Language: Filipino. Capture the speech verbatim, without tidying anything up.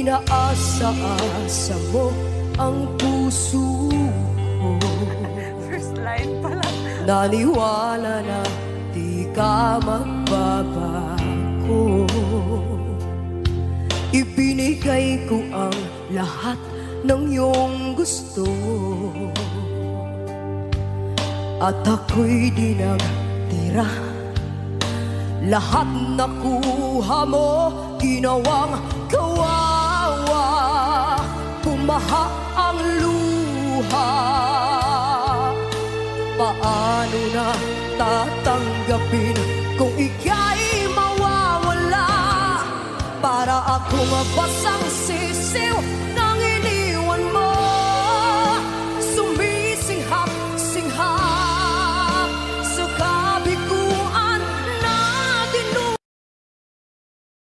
Inaasa-asa mo ang puso ko. First line pala. Naniwala na di ka magbabago. Ibinigay ko ang lahat ng iyong gusto, at ako'y di nagtira. Lahat nakuha mo, ginawang kawawa. Pumaha ang luha. Paano na tatanggapin kung ika'y mawawala? Para akong basang sisiw